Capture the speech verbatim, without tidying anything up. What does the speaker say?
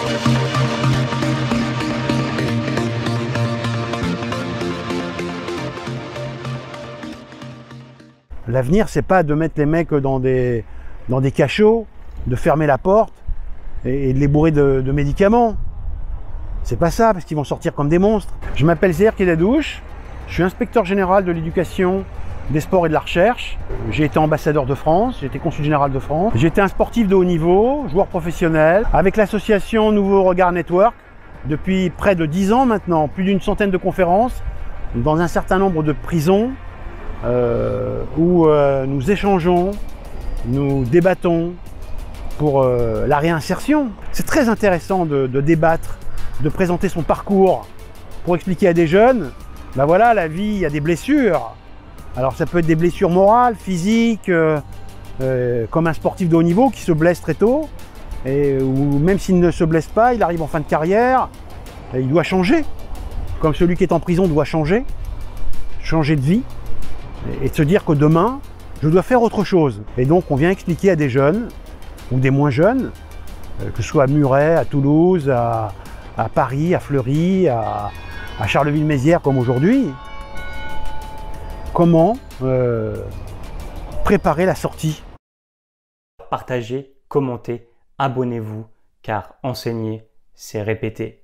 L'avenir, c'est pas de mettre les mecs dans des, dans des cachots, de fermer la porte et, et de les bourrer de, de médicaments. C'est pas ça, parce qu'ils vont sortir comme des monstres. Je m'appelle Zéher Kedadouche, je suis inspecteur général de l'éducation, des sports et de la recherche. J'ai été ambassadeur de France, j'ai été consul général de France. J'ai été un sportif de haut niveau, joueur professionnel, avec l'association Nouveau Regard Network, depuis près de dix ans maintenant, plus d'une centaine de conférences, dans un certain nombre de prisons, Euh, où euh, nous échangeons, nous débattons pour euh, la réinsertion. C'est très intéressant de, de débattre, de présenter son parcours pour expliquer à des jeunes, ben voilà, la vie, il y a des blessures. Alors ça peut être des blessures morales, physiques, euh, euh, comme un sportif de haut niveau qui se blesse très tôt, et, ou même s'il ne se blesse pas, il arrive en fin de carrière, et il doit changer. Comme celui qui est en prison doit changer, changer de vie, et de se dire que demain, je dois faire autre chose. Et donc on vient expliquer à des jeunes, ou des moins jeunes, que ce soit à Muret, à Toulouse, à, à Paris, à Fleury, à, à Charleville-Mézières comme aujourd'hui, comment euh, préparer la sortie. Partagez, commentez, abonnez-vous, car enseigner, c'est répéter.